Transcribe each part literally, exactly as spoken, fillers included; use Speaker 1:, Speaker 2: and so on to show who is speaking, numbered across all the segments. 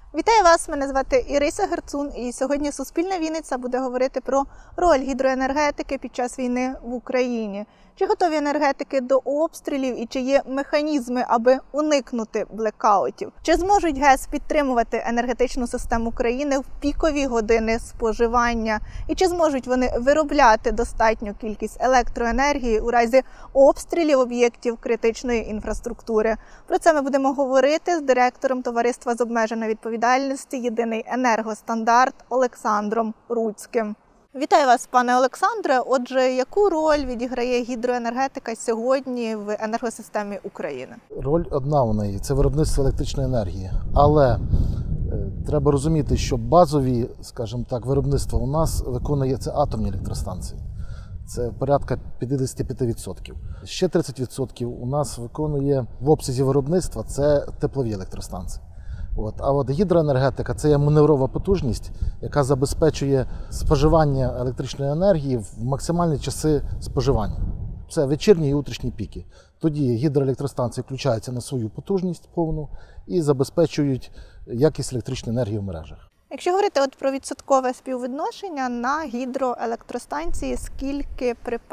Speaker 1: Вітаю вас! Мене звати Ірися Герцун, і сьогодні Суспільна Вінниця буде говорити про роль гідроенергетики під час війни в Україні. Чи готові енергетики до обстрілів і чи є механізми, аби уникнути блекаутів? Чи зможуть ГЕС підтримувати енергетичну систему країни в пікові години споживання? І чи зможуть вони виробляти достатню кількість електроенергії у разі обстрілів об'єктів критичної інфраструктури? Про це ми будемо говорити з директором товариства з обмеженою відповідальністю «Єдиний енергостандарт» Олександром Руцьким. Вітаю вас, пане Олександре. Отже, яку роль відіграє гідроенергетика сьогодні в енергосистемі України?
Speaker 2: Роль одна у неї – це виробництво електричної енергії. Але е, треба розуміти, що базові, скажімо так, виробництва у нас виконує це атомні електростанції. Це порядка п'ятдесят п'ять відсотків. Ще тридцять відсотків у нас виконує в обсязі виробництва це теплові електростанції. От. А от гідроенергетика – це є маневрова потужність, яка забезпечує споживання електричної енергії в максимальні часи споживання. Це вечірні і утрішні піки. Тоді гідроелектростанції включаються на свою потужність повну і забезпечують якість електричної енергії в мережах.
Speaker 1: Якщо говорити от про відсоткове співвідношення на гідроелектростанції, скільки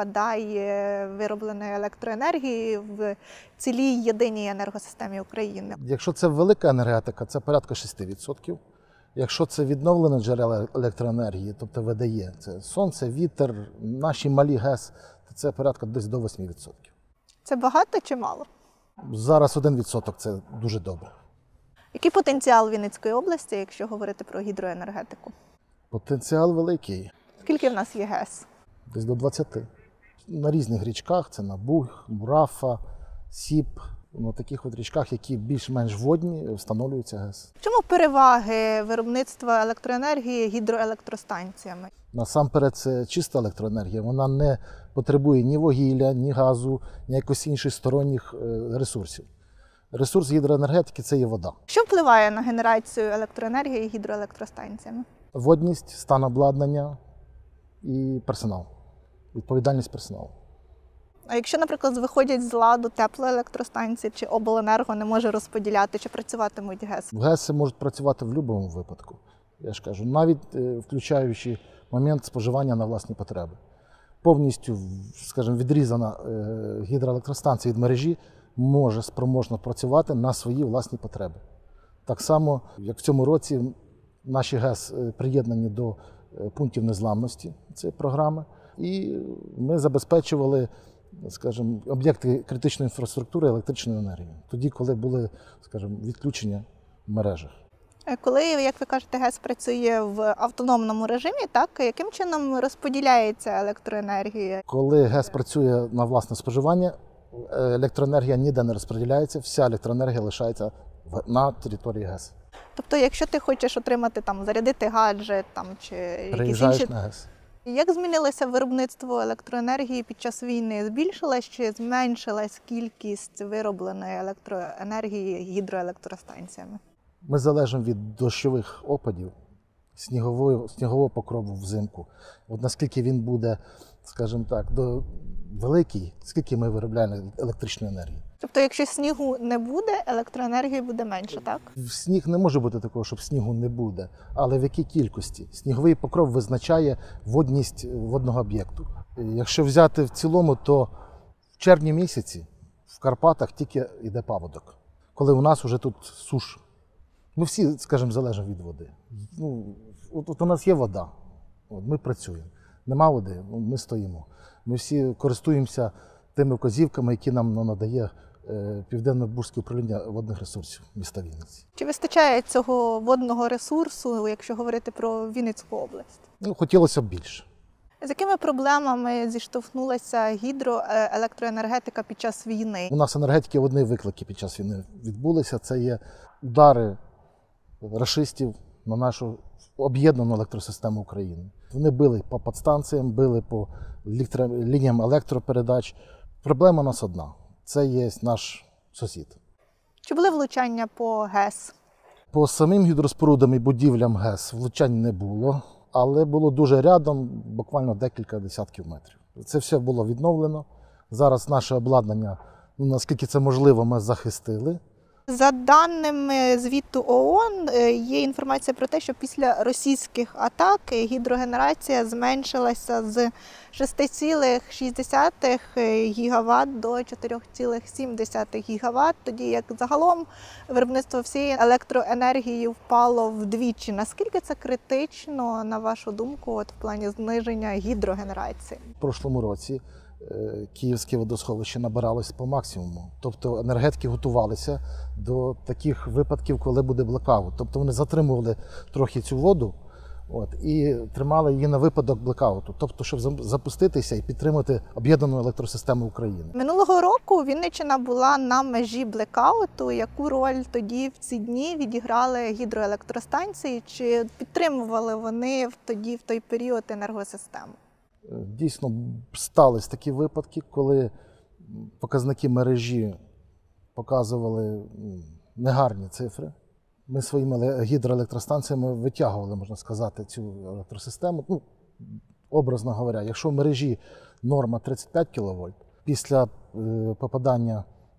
Speaker 1: припадає виробленої електроенергії в цілій єдиній енергосистемі України?
Speaker 2: Якщо це велика енергетика, це порядка шість відсотків. Якщо це відновлені джерела електроенергії, тобто ВДЕ, це сонце, вітер, наші малі ГЕС, то це порядка десь до восьми відсотків.
Speaker 1: Це багато чи мало?
Speaker 2: Зараз один відсоток – це дуже добре.
Speaker 1: Який потенціал Вінницької області, якщо говорити про гідроенергетику?
Speaker 2: Потенціал великий.
Speaker 1: Скільки в нас є ГЕС?
Speaker 2: Десь до двадцяти. На різних річках, це на Буг, Мурафа, Сіп, на таких от річках, які більш-менш водні, встановлюються ГЕС.
Speaker 1: В чому переваги виробництва електроенергії гідроелектростанціями?
Speaker 2: Насамперед, це чиста електроенергія. Вона не потребує ні вугілля, ні газу, ні якось інших сторонніх ресурсів. Ресурс гідроенергетики – це є вода.
Speaker 1: Що впливає на генерацію електроенергії гідроелектростанціями?
Speaker 2: Водність, стан обладнання і персонал. Відповідальність персоналу.
Speaker 1: А якщо, наприклад, виходять з ладу теплоелектростанції, чи обленерго не може розподіляти, чи працюватимуть ГЕС?
Speaker 2: ГЕСи можуть працювати в будь-якому випадку. Я ж кажу, навіть включаючи момент споживання на власні потреби. Повністю, скажімо, відрізана гідроелектростанція від мережі може спроможно працювати на свої власні потреби. Так само, як в цьому році наші ГЕС приєднані до пунктів незламності цієї програми, і ми забезпечували, скажімо, об'єкти критичної інфраструктури електричною енергією, тоді, коли були, скажімо, відключення в мережах.
Speaker 1: Коли, як ви кажете, ГЕС працює в автономному режимі, так, яким чином розподіляється електроенергія?
Speaker 2: Коли ГЕС працює на власне споживання, електроенергія ніде не розподіляється, вся електроенергія лишається на території ГЕС.
Speaker 1: Тобто, якщо ти хочеш отримати, там, зарядити гаджет там, чи якісь інші…
Speaker 2: на ГЕС.
Speaker 1: Як змінилося виробництво електроенергії під час війни? Збільшилась чи зменшилась кількість виробленої електроенергії гідроелектростанціями?
Speaker 2: Ми залежимо від дощових опадів, снігового, снігового покрову взимку. От наскільки він буде, скажімо так, до великий, скільки ми виробляємо електричної енергії.
Speaker 1: Тобто, якщо снігу не буде, електроенергії буде менше, так?
Speaker 2: В сніг не може бути такого, щоб снігу не буде. Але в якій кількості? Сніговий покров визначає водність водного об'єкту. Якщо взяти в цілому, то в червні місяці в Карпатах тільки йде паводок. Коли у нас вже тут суш. Ми всі, скажімо, залежимо від води. Ну, от, от у нас є вода, от ми працюємо. Нема води, ми стоїмо. Ми всі користуємося тими вказівками, які нам надає Південно-Бузьке управління водних ресурсів міста Вінниці.
Speaker 1: Чи вистачає цього водного ресурсу, якщо говорити про Вінницьку область?
Speaker 2: Ну, хотілося б більше.
Speaker 1: З якими проблемами зіштовхнулася гідроелектроенергетика під час війни?
Speaker 2: У нас енергетики одні виклики під час війни відбулися. Це є удари рашистів на нашу об'єднану електросистему України. Вони били по підстанціям, били по лініям електропередач. Проблема у нас одна. Це є наш сусід.
Speaker 1: Чи були влучання по ГЕС?
Speaker 2: По самим гідроспорудам і будівлям ГЕС влучань не було, але було дуже рядом, буквально декілька десятків метрів. Це все було відновлено. Зараз наше обладнання, ну, наскільки це можливо, ми захистили.
Speaker 1: За даними звіту ООН, е, є інформація про те, що після російських атак гідрогенерація зменшилася з шість цілих шість десятих гігават до чотири цілих сім десятих гігават, тоді як загалом виробництво всієї електроенергії впало вдвічі. Наскільки це критично, на вашу думку, от в плані зниження гідрогенерації?
Speaker 2: В прошлому році е, Київське водосховище набиралось по максимуму. Тобто енергетики готувалися до таких випадків, коли буде блекаут. Тобто вони затримували трохи цю воду, от, і тримали її на випадок блекауту. Тобто, щоб зам- запуститися і підтримати об'єднану електросистему України.
Speaker 1: Минулого року Вінниччина була на межі блекауту. Яку роль тоді в ці дні відіграли гідроелектростанції? Чи підтримували вони в тоді в той період енергосистему?
Speaker 2: Дійсно, стались такі випадки, коли показники мережі показували м, негарні цифри. Ми своїми еле- гідроелектростанціями витягували, можна сказати, цю електросистему. Ну, образно говоря, якщо в мережі норма тридцять п'ять кіловольт, після е, попадання,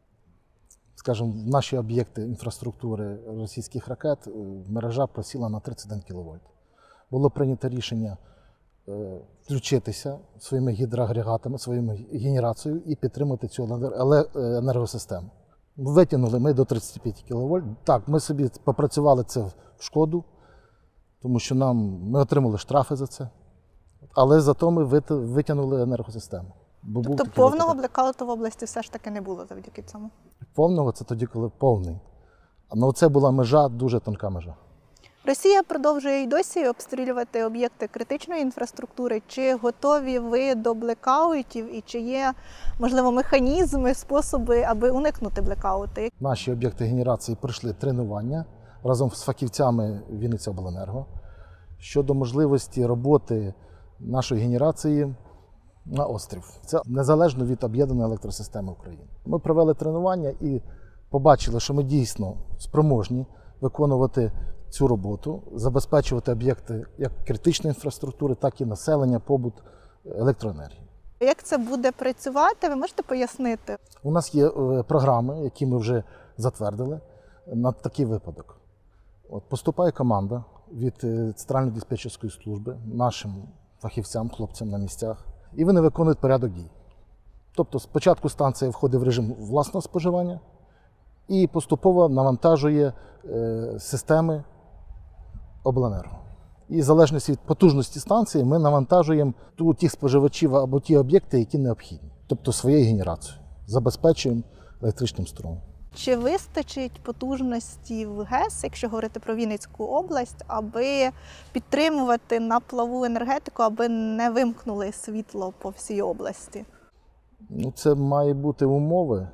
Speaker 2: скажімо, в наші об'єкти інфраструктури російських ракет, е, мережа просіла на тридцять один кіловольт. Було прийнято рішення е, включитися своїми гідроагрегатами, своєю генерацією і підтримати цю еле- еле- енергосистему. Витягнули ми до тридцять п'ять кіловольт. Так, ми собі попрацювали це в шкоду, тому що нам, ми отримали штрафи за це. Але зато ми вит- витягнули енергосистему. Бо був
Speaker 1: Тобто
Speaker 2: такий
Speaker 1: повного
Speaker 2: випадок.
Speaker 1: блекауту в області все ж таки не було завдяки цьому?
Speaker 2: Повного це тоді, коли повний. Ну, це була межа, дуже тонка межа.
Speaker 1: Росія продовжує й досі обстрілювати об'єкти критичної інфраструктури. Чи готові ви до блекаутів і чи є, можливо, механізми, способи, аби уникнути блекаути?
Speaker 2: Наші об'єкти генерації пройшли тренування разом з фахівцями Вінницяобленерго щодо можливості роботи нашої генерації на острів. Це незалежно від об'єднаної електросистеми України. Ми провели тренування і побачили, що ми дійсно спроможні виконувати цю роботу, забезпечувати об'єкти як критичної інфраструктури, так і населення, побут електроенергії.
Speaker 1: Як це буде працювати, ви можете пояснити?
Speaker 2: У нас є е, програми, які ми вже затвердили на такий випадок. От поступає команда від е, Центральної диспетчерської служби нашим фахівцям, хлопцям на місцях, і вони виконують порядок дій. Тобто спочатку станція входить в режим власного споживання і поступово навантажує е, системи обленерго. І в залежності від потужності станції ми навантажуємо ту, тих споживачів або ті об'єкти, які необхідні. Тобто своєю генерацією. Забезпечуємо електричним струмом.
Speaker 1: Чи вистачить потужності в ГЕС, якщо говорити про Вінницьку область, аби підтримувати на плаву енергетику, аби не вимкнули світло по всій області?
Speaker 2: Ну, це має бути умови,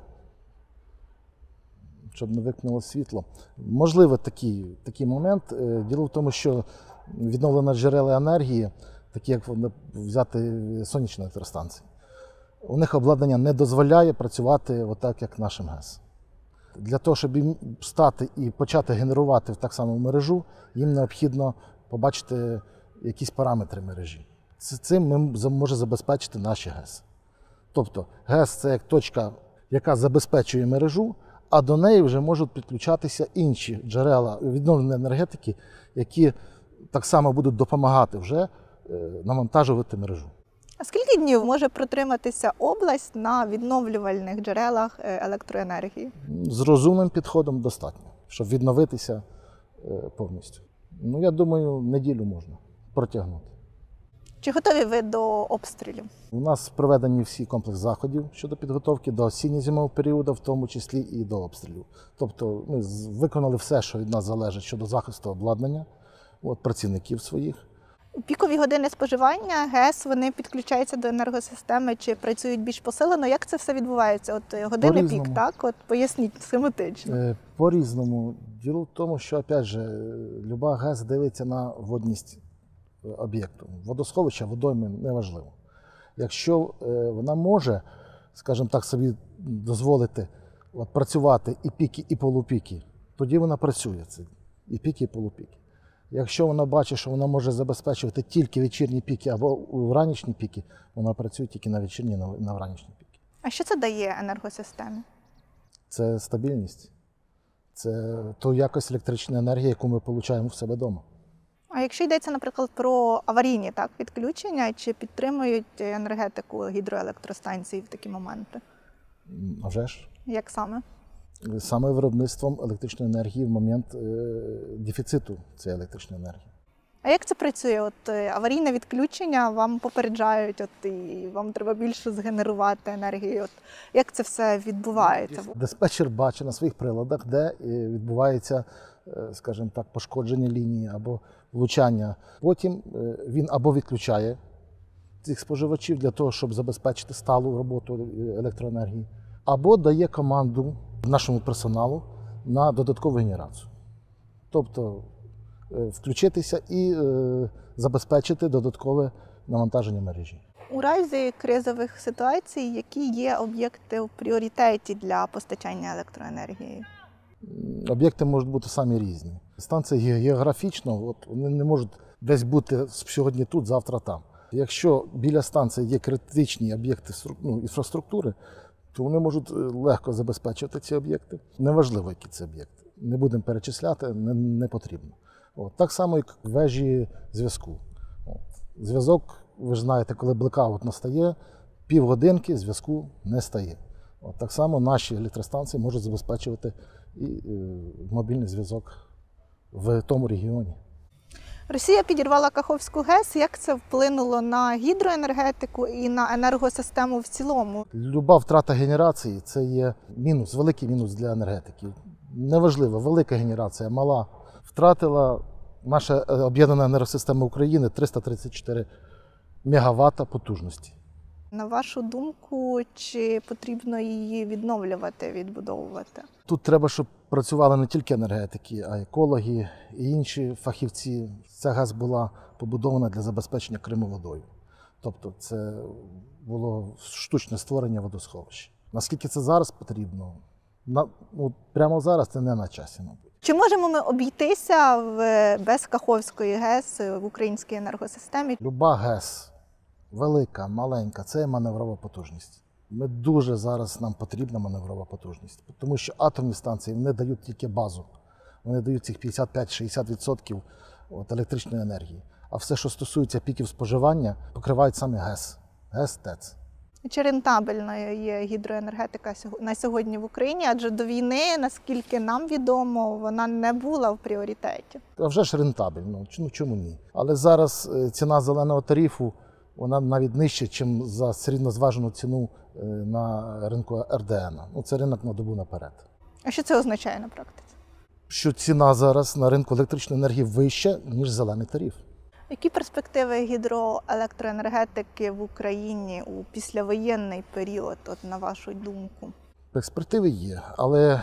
Speaker 2: щоб не викнуло світло. Можливо, такий, такий момент. Е, Діло в тому, що відновлені джерела енергії, такі як взяти сонячні електростанції, у них обладнання не дозволяє працювати отак, як нашим ГЕС. Для того, щоб їм стати і почати генерувати в так само мережу, їм необхідно побачити якісь параметри мережі. Ц- Цим ми може забезпечити наші ГЕС. Тобто ГЕС – це як точка, яка забезпечує мережу, а до неї вже можуть підключатися інші джерела відновленої енергетики, які так само будуть допомагати вже е, навантажувати мережу.
Speaker 1: А скільки днів може протриматися область на відновлювальних джерелах е, електроенергії?
Speaker 2: З розумним підходом достатньо, щоб відновитися е, повністю. Ну, я думаю, неділю можна протягнути.
Speaker 1: Чи готові ви до обстрілів?
Speaker 2: У нас проведені всі комплекс заходів щодо підготовки до осінньо-зимового періоду, в тому числі і до обстрілів. Тобто ми з- виконали все, що від нас залежить щодо захисту обладнання, от, працівників своїх.
Speaker 1: У пікові години споживання ГЕС вони підключаються до енергосистеми чи працюють більш посилено? Як це все відбувається? От е, години пік,
Speaker 2: По-різному.
Speaker 1: так? От поясніть схематично.
Speaker 2: Е, По-різному. Діло в тому, що, опять же, люба ГЕС дивиться на водність е, об'єкту. Водосховища, водойми неважливо. Якщо е, вона може, скажімо так, собі дозволити от, працювати і піки, і полупіки, тоді вона працює. Це і піки, і полупіки. Якщо вона бачить, що вона може забезпечувати тільки вечірні піки або вранішні піки, вона працює тільки на вечірні, на на вранішні піки.
Speaker 1: А що це дає енергосистемі?
Speaker 2: Це стабільність. Це то якось електрична енергія, яку ми отримуємо в себе вдома.
Speaker 1: А якщо йдеться, наприклад, про аварійні так, відключення, чи підтримують енергетику гідроелектростанції в такі моменти?
Speaker 2: А вже ж.
Speaker 1: Як саме?
Speaker 2: Саме виробництвом електричної енергії в момент е, дефіциту цієї електричної енергії.
Speaker 1: А як це працює? От е, аварійне відключення вам попереджають, от і вам треба більше згенерувати енергії. От як це все відбувається?
Speaker 2: Диспетчер бачить на своїх приладах, де е, відбувається, е, скажімо так, пошкодження лінії або влучання. Потім е, він або відключає цих споживачів для того, щоб забезпечити сталу роботу електроенергії, або дає команду нашому персоналу на додаткову генерацію. Тобто е, включитися і е, забезпечити додаткове навантаження мережі.
Speaker 1: У разі кризових ситуацій, які є об'єкти в пріоритеті для постачання електроенергії?
Speaker 2: Об'єкти можуть бути самі різні. Станції географічно, от, вони не можуть десь бути сьогодні тут, завтра там. Якщо біля станції є критичні об'єкти ну, інфраструктури, то вони можуть легко забезпечувати ці об'єкти. Неважливо, які це об'єкти. Не будемо перечисляти, не, не потрібно. От. Так само, як вежі зв'язку. От. Зв'язок, ви ж знаєте, коли блекаут настає, півгодинки зв'язку не стає. От. Так само наші електростанції можуть забезпечувати і е, мобільний зв'язок в тому регіоні.
Speaker 1: Росія підірвала Каховську ГЕС. Як це вплинуло на гідроенергетику і на енергосистему в цілому?
Speaker 2: Люба втрата генерації – це є мінус, великий мінус для енергетики. Неважливо, велика генерація, мала. Втратила наша об'єднана енергосистема України триста тридцять чотири мегаватта потужності.
Speaker 1: На вашу думку, чи потрібно її відновлювати, відбудовувати?
Speaker 2: Тут треба, щоб працювали не тільки енергетики, а й екологи і інші фахівці. Ця ГЕС була побудована для забезпечення Криму водою. Тобто це було штучне створення водосховища. Наскільки це зараз потрібно? На, ну, прямо зараз це не на часі, мабуть.
Speaker 1: Чи можемо ми обійтися в, без Каховської ГЕС в українській енергосистемі?
Speaker 2: Люба ГЕС, велика, маленька, це є маневрова потужність. Ми дуже зараз, нам потрібна маневрова потужність, тому що атомні станції не дають тільки базу. Вони дають цих п'ятдесят п'ять - шістдесят відсотків електричної енергії. А все, що стосується піків споживання, покривають саме ГЕС, ГЕС, ТЕЦ.
Speaker 1: Чи рентабельною є гідроенергетика на сьогодні в Україні? Адже до війни, наскільки нам відомо, вона не була в пріоритеті.
Speaker 2: А вже ж рентабельно, ну чому ні? Але зараз ціна зеленого тарифу, вона навіть нижча, ніж за середньозважену ціну на ринку ер де ен. Ну, це ринок на добу наперед.
Speaker 1: А що це означає на практиці?
Speaker 2: Що ціна зараз на ринку електричної енергії вища, ніж зелений тариф.
Speaker 1: Які перспективи гідроелектроенергетики в Україні у післявоєнний період, от, на вашу думку?
Speaker 2: Перспективи є, але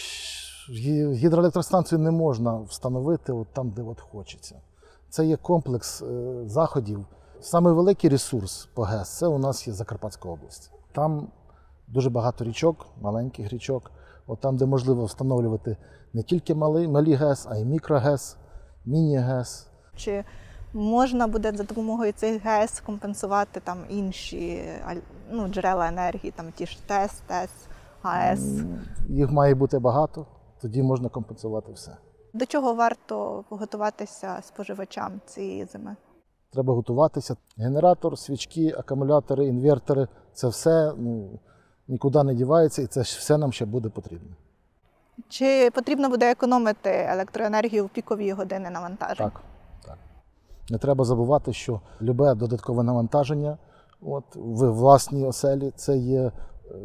Speaker 2: гідроелектростанцію не можна встановити от там, де от хочеться. Це є комплекс заходів. Самий великий ресурс по ГЕС – це у нас є Закарпатська область. Там дуже багато річок, маленьких річок. От там, де можливо встановлювати не тільки малі, малі ГЕС, а й мікро-ГЕС, міні-ГЕС.
Speaker 1: Чи можна буде за допомогою цих ГЕС компенсувати там інші ну, джерела енергії, там ті ж ТЕС, ТЕС, ГАЕС?
Speaker 2: Їх має бути багато, тоді можна компенсувати все.
Speaker 1: До чого варто готуватися споживачам цієї зими?
Speaker 2: Треба готуватися. Генератор, свічки, акумулятори, інвертори – це все ну, нікуди не дівається і це все нам ще буде потрібно.
Speaker 1: Чи потрібно буде економити електроенергію в пікові години навантажень?
Speaker 2: Так, так. Не треба забувати, що любе додаткове навантаження от, в власній оселі – це є е,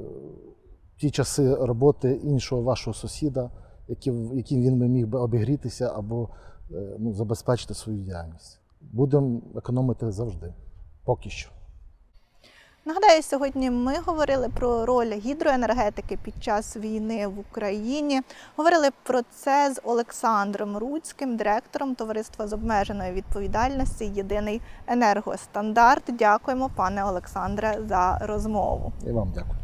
Speaker 2: ті часи роботи іншого вашого сусіда, яким, яким він міг би обігрітися або е, ну, забезпечити свою діяльність. Будемо економити завжди, поки що.
Speaker 1: Нагадаю, сьогодні ми говорили про роль гідроенергетики під час війни в Україні. Говорили про це з Олександром Руцьким, директором товариства з обмеженою відповідальністю «Єдиний енергостандарт». Дякуємо, пане Олександре, за розмову.
Speaker 2: І вам дякую.